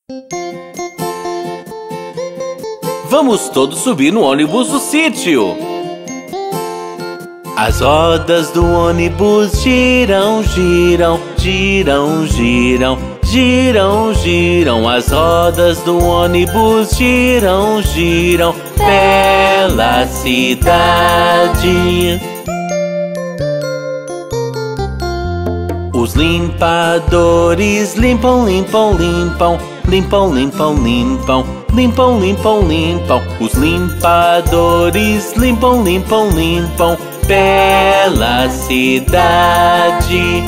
Vamos todos subir no ônibus do sítio. As rodas do ônibus giram, giram, giram, giram, giram, giram. As rodas do ônibus giram, giram pela cidade. Os limpadores limpam, limpam, limpam, limpam, limpam, limpam, limpam, limpam, limpam. Os limpadores limpam, limpam, limpam pela cidade.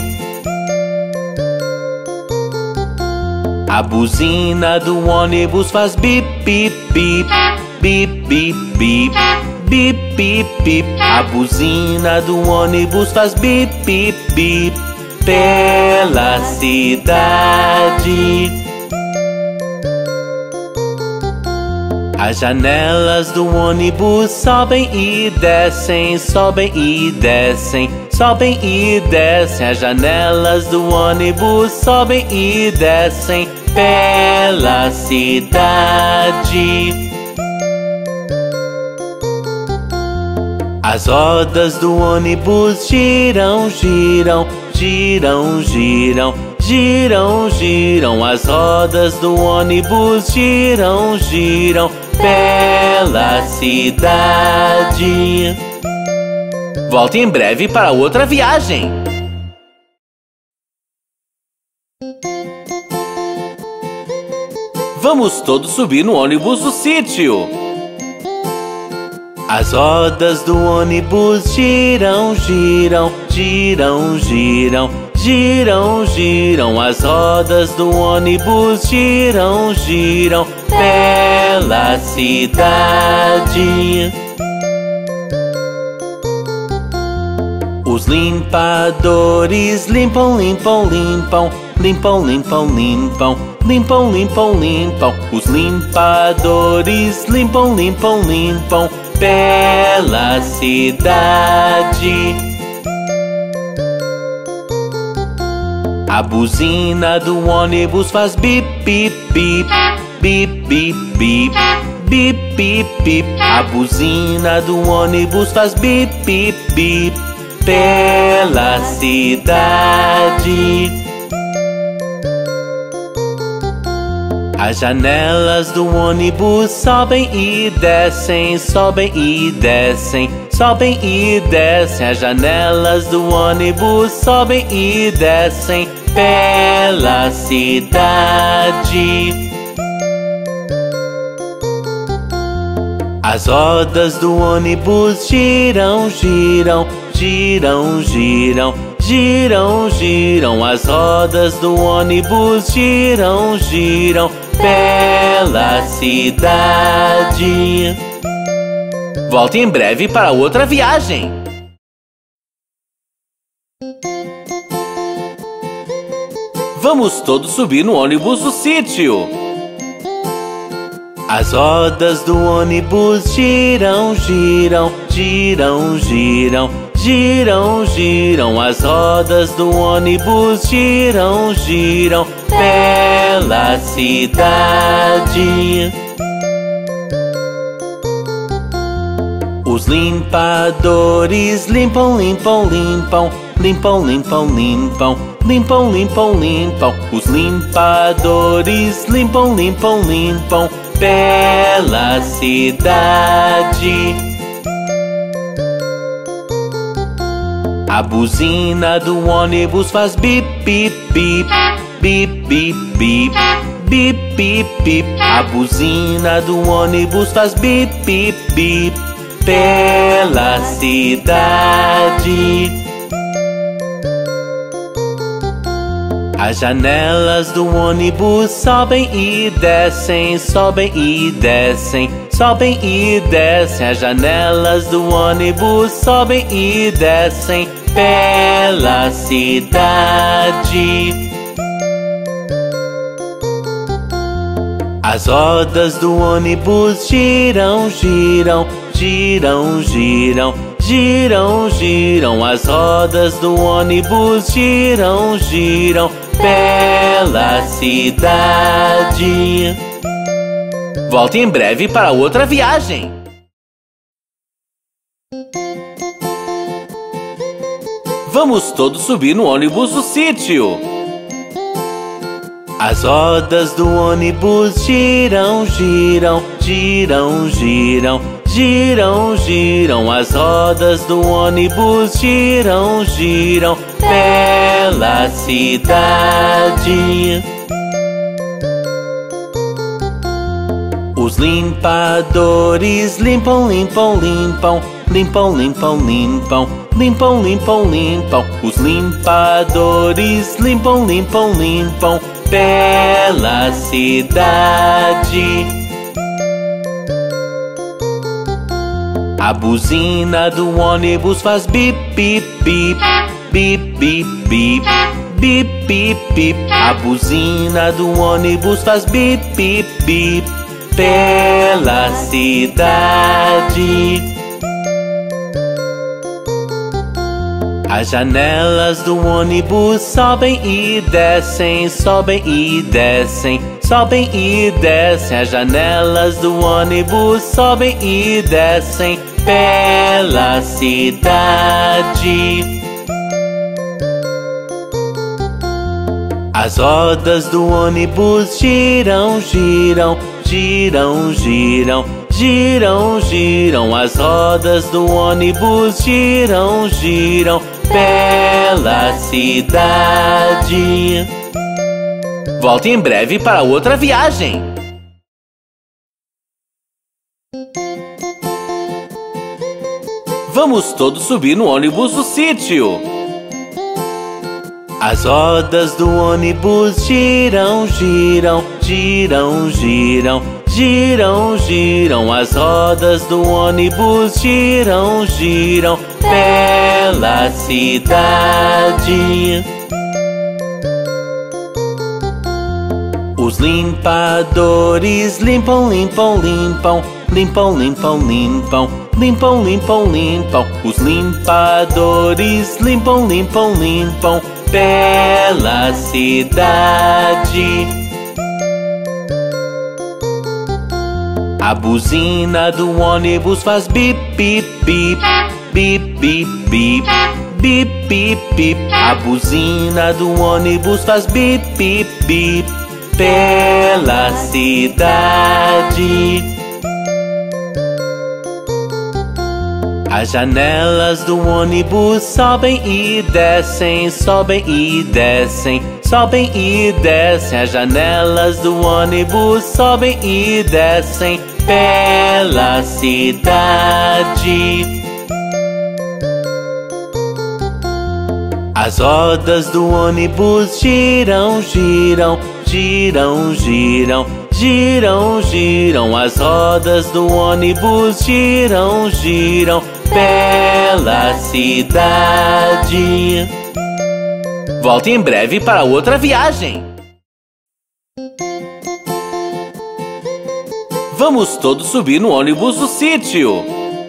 A buzina do ônibus faz bip, bip, bip, bip, bip, bip, bip, bip, bip. A buzina do ônibus faz bip, bip, bip pela cidade. As janelas do ônibus sobem e descem, sobem e descem, sobem e descem. As janelas do ônibus sobem e descem pela cidade. As rodas do ônibus giram, giram, giram, giram, giram, giram. As rodas do ônibus giram, giram pela cidade. Volte em breve para outra viagem. Vamos todos subir no ônibus do sítio. As rodas do ônibus giram, giram, giram, giram, giram, giram. As rodas do ônibus giram, giram pela cidade. Os limpadores limpam, limpam, limpam, limpam, limpam, limpam, limpam, limpam, limpam. Os limpadores limpam, limpam, limpam pela cidade. A buzina do ônibus faz bip, bip, bip, bip, bip, bip, bip, bip, bip. A buzina do ônibus faz bip, bip, bip pela cidade. As janelas do ônibus sobem e descem, sobem e descem, sobem e descem. As janelas do ônibus sobem e descem pela cidade. As rodas do ônibus giram, giram, giram, giram, giram, giram. As rodas do ônibus giram, giram pela cidade. Volte em breve para outra viagem. Vamos todos subir no ônibus do sítio. As rodas do ônibus giram, giram, giram, giram, giram, giram. As rodas do ônibus giram, giram pela cidade. Os limpadores limpam, limpam, limpam, limpam, limpam, limpam, limpam, limpam, limpam. Os limpadores limpam, limpam, limpam pela cidade. A buzina do ônibus faz bip, bip, bip, bip, bip, bip, bip, bip, bip. A buzina do ônibus faz bip, bip, bip pela cidade. As janelas do ônibus sobem e descem, sobem e descem, sobem e descem. As janelas do ônibus sobem e descem pela cidade. As rodas do ônibus giram, giram, giram, giram, giram, giram. As rodas do ônibus giram, giram pela cidade. Volte em breve para outra viagem. Vamos todos subir no ônibus do sítio. As rodas do ônibus giram, giram, giram, giram, giram, giram. As rodas do ônibus giram, giram pela cidade. Os limpadores limpam, limpam, limpam, limpam, limpam, limpam, limpam, limpam, limpam. Os limpadores limpam, limpam, limpam pela cidade. A buzina do ônibus faz bip, bip, bip, bip, bip, bip, bip, bip, bip. A buzina do ônibus faz bip, bip, bip pela cidade. As janelas do ônibus sobem e descem, sobem e descem, sobem e descem. As janelas do ônibus sobem e descem pela cidade. As rodas do ônibus giram, giram, giram, giram, giram, giram. As rodas do ônibus giram, giram pela cidade. Volte em breve para outra viagem. Vamos todos subir no ônibus do sítio. As rodas do ônibus giram, giram, giram, giram, giram, giram. As rodas do ônibus giram, giram pela cidade. Os limpadores limpam, limpam, limpam, limpam, limpam, limpam, limpam, limpam, limpam. Os limpadores limpam, limpam, limpam pela cidade. A buzina do ônibus faz bip, bip, bip, bip, bip, bip, bip, bip, bip. A buzina do ônibus faz bip, bip, bip pela cidade. As janelas do ônibus sobem e descem, sobem e descem, sobem e descem. As janelas do ônibus sobem e descem pela cidade. As rodas do ônibus giram, giram, giram, giram, giram, giram. As rodas do ônibus giram, giram pela cidade. Volte em breve para outra viagem. Vamos todos subir no ônibus do sítio.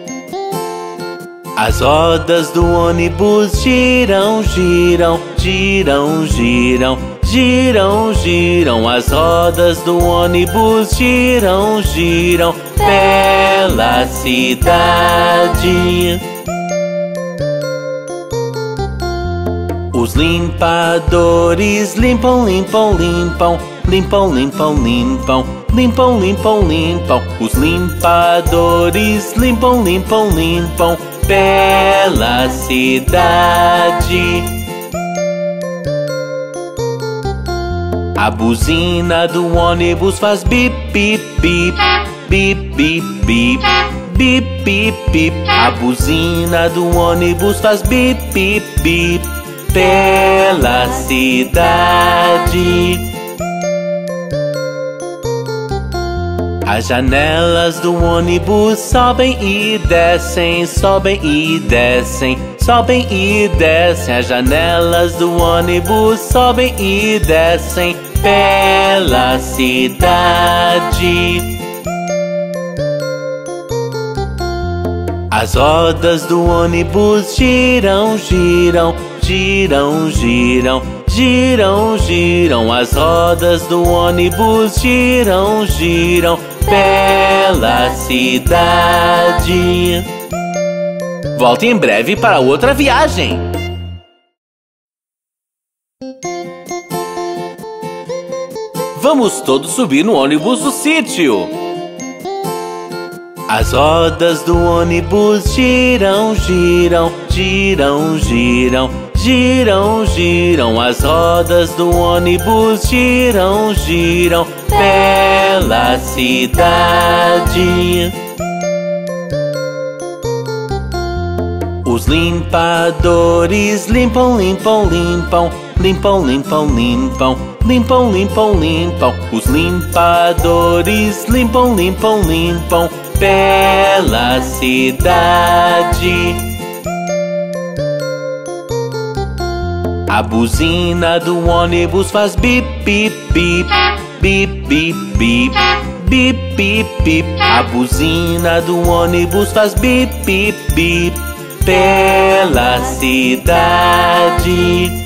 As rodas do ônibus giram, giram, giram, giram, giram, giram. As rodas do ônibus giram, giram pela cidade. Os limpadores limpam, limpam, limpam, limpam, limpam, limpam, limpam, limpam, limpam. Os limpadores limpam, limpam, limpam pela cidade. A buzina do ônibus faz bip, bip, bip, bip, bip, bip, bip, bip, bip. A buzina do ônibus faz bip, bip, bip pela cidade. As janelas do ônibus sobem e descem, sobem e descem, sobem e descem. As janelas do ônibus sobem e descem pela cidade. As rodas do ônibus giram, giram, giram, giram, giram, giram. As rodas do ônibus giram, giram pela cidade. Volte em breve para outra viagem. Vamos todos subir no ônibus do sítio. As rodas do ônibus giram, giram, giram, giram, giram, giram. As rodas do ônibus giram, giram pela cidade. Os limpadores limpam, limpam, limpam, limpam, limpam, limpam, limpam, limpam, limpam. Os limpadores limpam, limpam, limpam pela cidade. A buzina do ônibus faz bip, bip, bip, bip, bip, bip, bip, bip, bip. A buzina do ônibus faz bip, bip, bip pela cidade.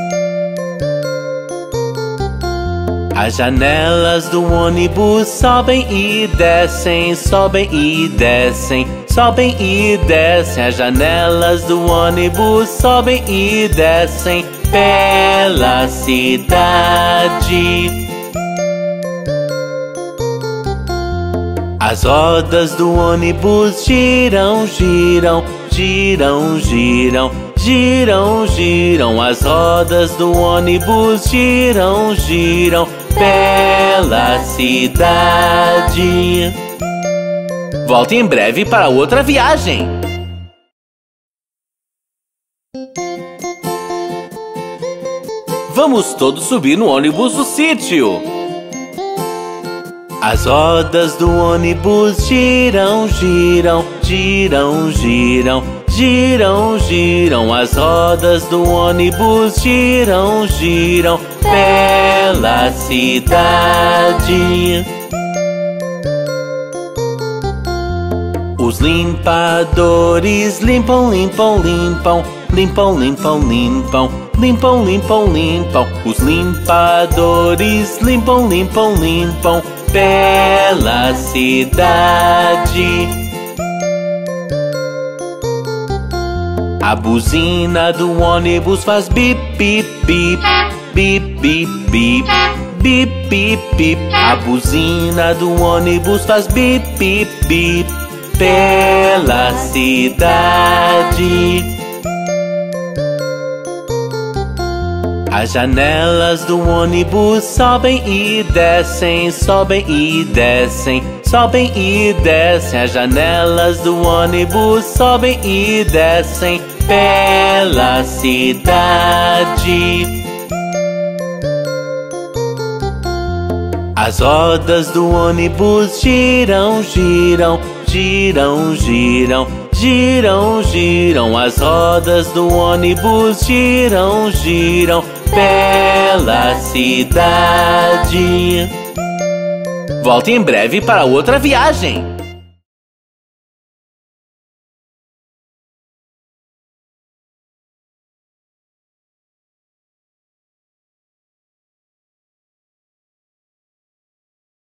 As janelas do ônibus sobem e descem, sobem e descem, sobem e descem. As janelas do ônibus sobem e descem pela cidade. As rodas do ônibus giram, giram, giram, giram, giram, giram. As rodas do ônibus giram, giram pela cidade. Volte em breve para outra viagem. Vamos todos subir no ônibus do sítio. As rodas do ônibus giram, giram, giram, giram, giram, giram. As rodas do ônibus giram, giram pela cidade. Os limpadores limpam, limpam, limpam, limpam, limpam, limpam, limpam, limpam, limpam. Os limpadores limpam, limpam, limpam pela cidade. A buzina do ônibus faz bip, bip, bip, bip, bip, bip, bip, bip, bip. A buzina do ônibus faz bip, bip, bip pela cidade. As janelas do ônibus sobem e descem, sobem e descem, sobem e descem. As janelas do ônibus sobem e descem pela cidade. As rodas do ônibus giram, giram, giram, giram, giram, giram. As rodas do ônibus giram, giram pela cidade. Volte em breve para outra viagem.